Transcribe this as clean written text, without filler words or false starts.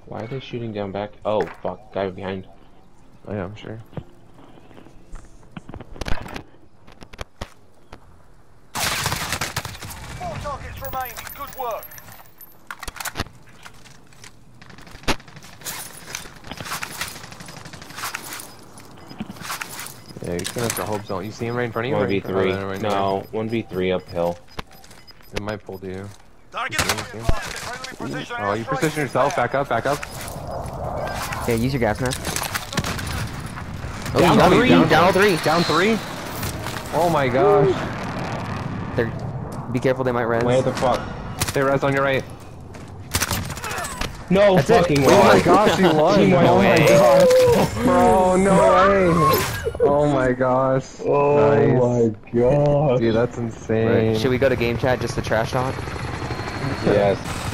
Why are they shooting down back? Oh, fuck. Guy behind. Oh yeah, I'm sure. 4 targets remaining. Good work. Yeah, he's gonna have to hope zone. You see him right in front of you? 1v3. Right No, 1v3 uphill. It might pull to you. Target Oh, you position yourself. Back up, back up. Yeah, use your gas mask. Oh, Down down three, down all three. Down 3? Oh my gosh. They're, be careful, they might res. Where the fuck? They res on your right. No That's fucking it. way. Oh my gosh, he won. Team Oh my way. gosh. Bro, no way. Oh my gosh. Oh Nice. my god. Dude, that's insane. Right. Should we go to game chat just to trash talk? Yes.